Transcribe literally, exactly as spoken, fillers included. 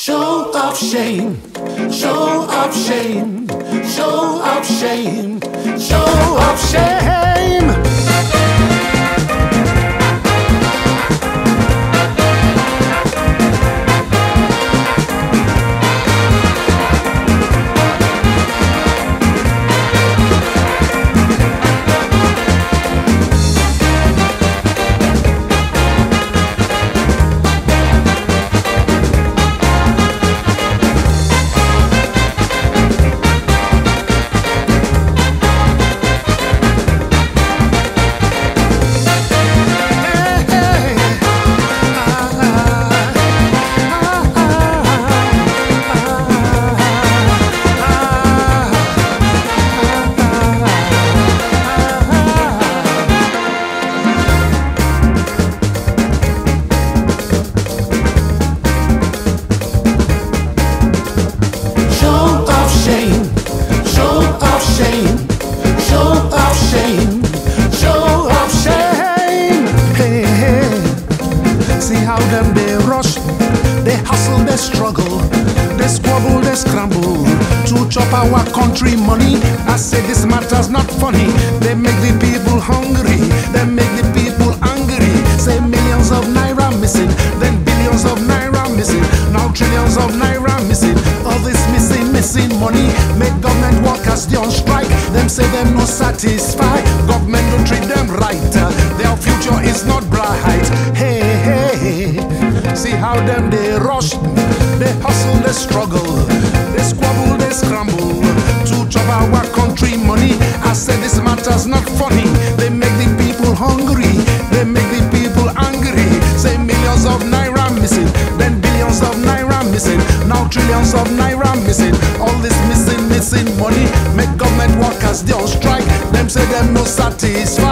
Show of shame, show of shame, show of shame, show of shame. Them they rush, they hustle, they struggle, they squabble, they scramble to chop our country money. I say this matter's not funny. They make the people hungry, they make the people angry. Say millions of naira missing, then billions of naira missing, now trillions of naira missing. All this missing, missing money make government workers they on strike. Them say them no satisfied, government don't treat them right. Their future is not bright. Hey, hey. See how them they rush, they hustle, they struggle, they squabble, they scramble to chop our country money. I say this matter's not funny. They make the people hungry, they make the people angry. Say millions of naira missing, then billions of naira missing, now trillions of naira missing. All this missing, missing money make government workers they on strike. Them say them no satisfied.